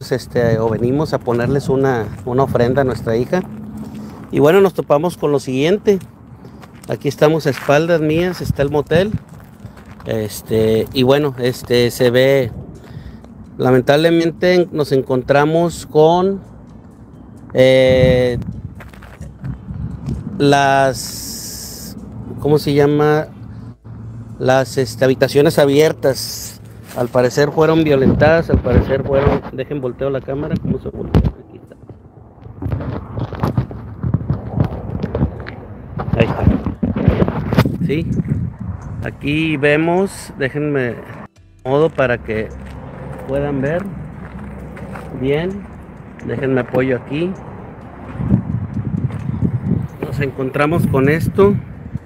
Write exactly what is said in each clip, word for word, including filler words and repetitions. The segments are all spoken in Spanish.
este, o venimos a ponerles una, una ofrenda a nuestra hija. Y bueno, nos topamos con lo siguiente. Aquí estamos a espaldas mías, está el motel. Este, y bueno, este se ve, lamentablemente nos encontramos con eh, las, ¿cómo se llama? Las este, habitaciones abiertas. Al parecer fueron violentadas, al parecer fueron, dejen volteo la cámara, ¿cómo se voltea? Aquí está. Ahí está. Sí. Aquí vemos, déjenme modo para que puedan ver bien. Déjenme apoyo aquí. Nos encontramos con esto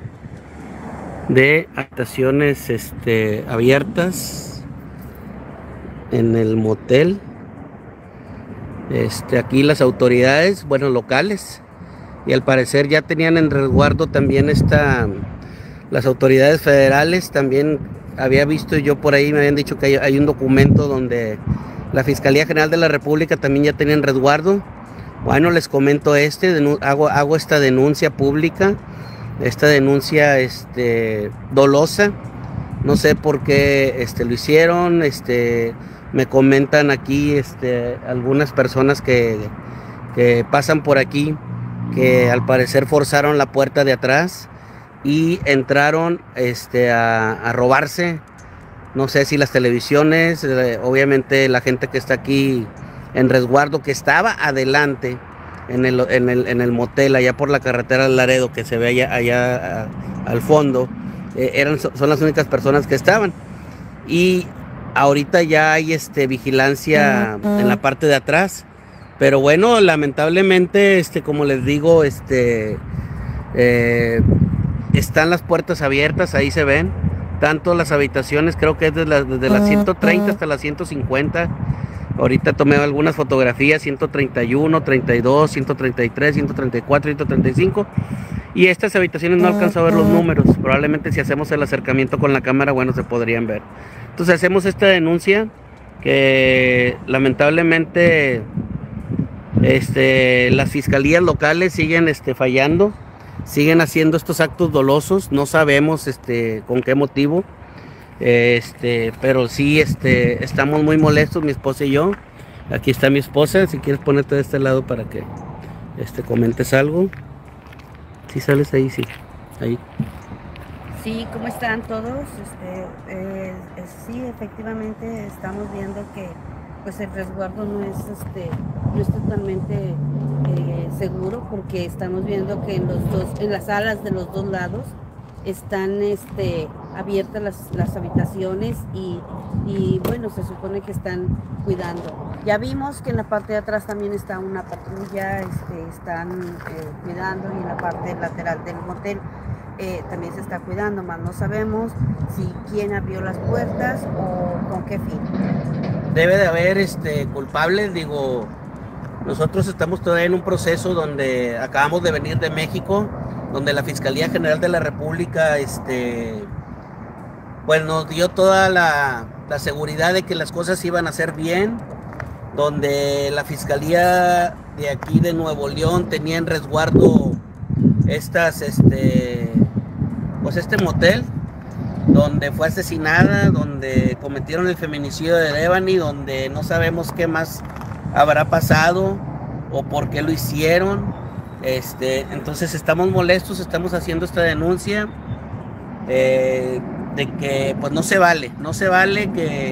de habitaciones este, abiertas en el motel. Este, aquí las autoridades, bueno, locales, y al parecer ya tenían en resguardo también esta, las autoridades federales. También había visto yo por ahí, me habían dicho que hay, hay un documento donde la Fiscalía General de la República también ya tenía en resguardo. Bueno, les comento este, hago, hago esta denuncia pública, esta denuncia este, dolosa. No sé por qué este, lo hicieron. Este, me comentan aquí este, algunas personas que, que pasan por aquí, que al parecer forzaron la puerta de atrás y entraron este, a, a robarse, no sé si las televisiones, eh, obviamente la gente que está aquí en resguardo, que estaba adelante en el, en el, en el motel allá por la carretera del Laredo, que se ve allá, allá a, al fondo, eh, eran, son las únicas personas que estaban. Y ahorita ya hay este, vigilancia en la parte de atrás, pero bueno, lamentablemente, este, como les digo, este, eh, están las puertas abiertas, ahí se ven, tanto las habitaciones, creo que es desde la, desde las ciento treinta hasta las ciento cincuenta. Ahorita tomé algunas fotografías, ciento treinta y uno, treinta y dos, ciento treinta y tres, ciento treinta y cuatro, ciento treinta y cinco. Y estas habitaciones no alcanzo a ver los números. Probablemente si hacemos el acercamiento con la cámara, bueno, se podrían ver. Entonces hacemos esta denuncia que lamentablemente este, las fiscalías locales siguen este, fallando, siguen haciendo estos actos dolosos. No sabemos este, con qué motivo. Este, pero sí, este, estamos muy molestos, mi esposa y yo. Aquí está mi esposa, si quieres ponerte de este lado para que este, comentes algo. Si sales ahí, sí, ahí. Sí, ¿cómo están todos? Este, eh, eh, sí, efectivamente estamos viendo que pues el resguardo no es, este, no es totalmente eh, seguro, porque estamos viendo que en los dos, en las salas de los dos lados están este, abiertas las, las habitaciones y, y bueno, se supone que están cuidando. Ya vimos que en la parte de atrás también está una patrulla, este, están eh, cuidando, y en la parte lateral del motel eh, también se está cuidando, más no sabemos si quién abrió las puertas o con qué fin. Debe de haber este, culpables, digo, nosotros estamos todavía en un proceso donde acabamos de venir de México, donde la Fiscalía General de la República este, pues nos dio toda la, la seguridad de que las cosas iban a ser bien, donde la Fiscalía de aquí de Nuevo León tenía en resguardo estas, este, pues este motel, donde fue asesinada, donde cometieron el feminicidio de Devani, donde no sabemos qué más habrá pasado o por qué lo hicieron. Este, entonces estamos molestos, estamos haciendo esta denuncia eh, de que pues no se vale, no se vale que,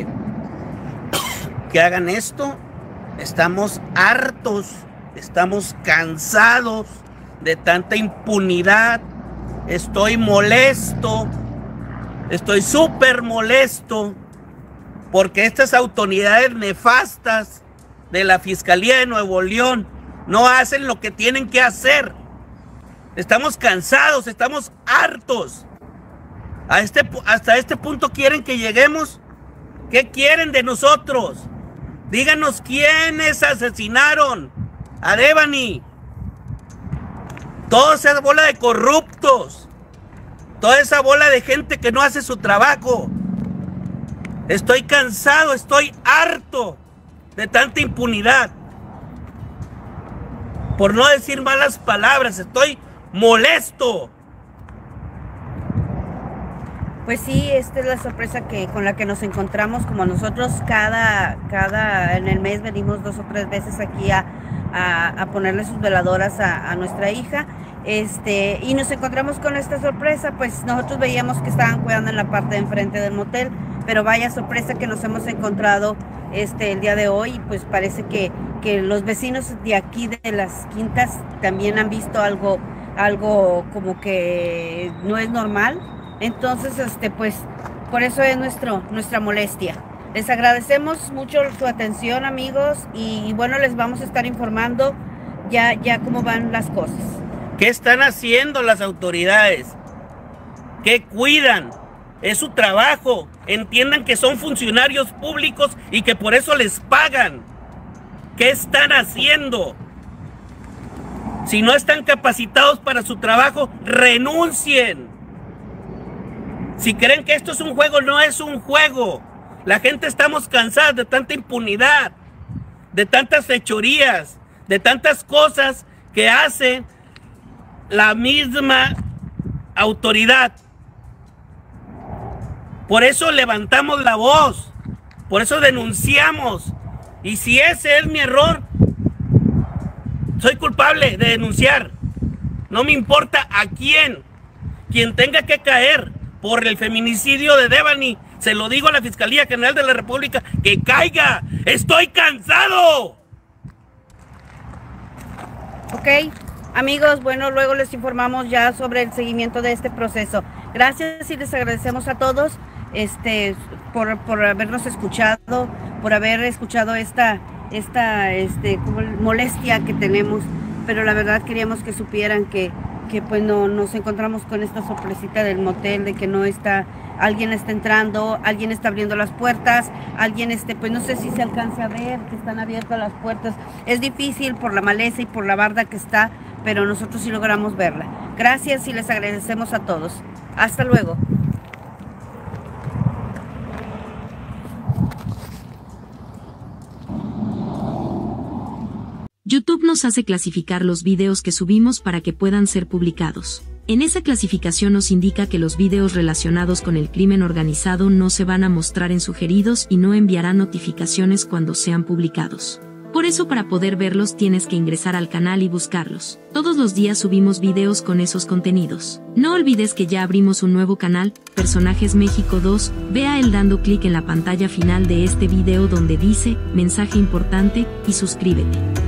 que hagan esto. Estamos hartos, estamos cansados de tanta impunidad. Estoy molesto, estoy súper molesto porque estas autoridades nefastas de la Fiscalía de Nuevo León no hacen lo que tienen que hacer. Estamos cansados, estamos hartos. A este, hasta este punto quieren que lleguemos. ¿Qué quieren de nosotros? Díganos quiénes asesinaron a Devani. Toda esa bola de corruptos. Toda esa bola de gente que no hace su trabajo. Estoy cansado, estoy harto de tanta impunidad. Por no decir malas palabras, estoy molesto. Pues sí, esta es la sorpresa que, con la que nos encontramos, como nosotros cada, cada en el mes venimos dos o tres veces aquí a, a, a ponerle sus veladoras a, a nuestra hija, este, y nos encontramos con esta sorpresa. Pues nosotros veíamos que estaban cuidando en la parte de enfrente del motel, pero vaya sorpresa que nos hemos encontrado este, el día de hoy, y pues parece que, que los vecinos de aquí de las Quintas también han visto algo, algo como que no es normal. Entonces, este, pues, por eso es nuestro, nuestra molestia. Les agradecemos mucho su atención, amigos, y, y bueno, les vamos a estar informando ya, ya cómo van las cosas. ¿Qué están haciendo las autoridades? ¿Qué cuidan? Es su trabajo. Entiendan que son funcionarios públicos y que por eso les pagan. ¿Qué están haciendo? Si no están capacitados para su trabajo, renuncien. Si creen que esto es un juego, no es un juego. La gente estamos cansadas de tanta impunidad, de tantas fechorías, de tantas cosas que hace la misma autoridad. Por eso levantamos la voz, por eso denunciamos. Y si ese es mi error, soy culpable de denunciar. No me importa a quién, quien tenga que caer por el feminicidio de Devani, se lo digo a la Fiscalía General de la República, que caiga. ¡Estoy cansado! Ok, amigos, bueno, luego les informamos ya sobre el seguimiento de este proceso. Gracias y les agradecemos a todos este, por, por habernos escuchado, por haber escuchado esta, esta este, como molestia que tenemos, pero la verdad queríamos que supieran que que pues no, nos encontramos con esta sorpresita del motel, de que no está, alguien está entrando, alguien está abriendo las puertas, alguien este, pues no sé si se alcance a ver que están abiertas las puertas. Es difícil por la maleza y por la barda que está, pero nosotros sí logramos verla. Gracias y les agradecemos a todos. Hasta luego. YouTube nos hace clasificar los videos que subimos para que puedan ser publicados. En esa clasificación nos indica que los videos relacionados con el crimen organizado no se van a mostrar en sugeridos y no enviarán notificaciones cuando sean publicados. Por eso, para poder verlos tienes que ingresar al canal y buscarlos. Todos los días subimos videos con esos contenidos. No olvides que ya abrimos un nuevo canal, Personajes México dos, ve a él dando clic en la pantalla final de este video donde dice, mensaje importante, y suscríbete.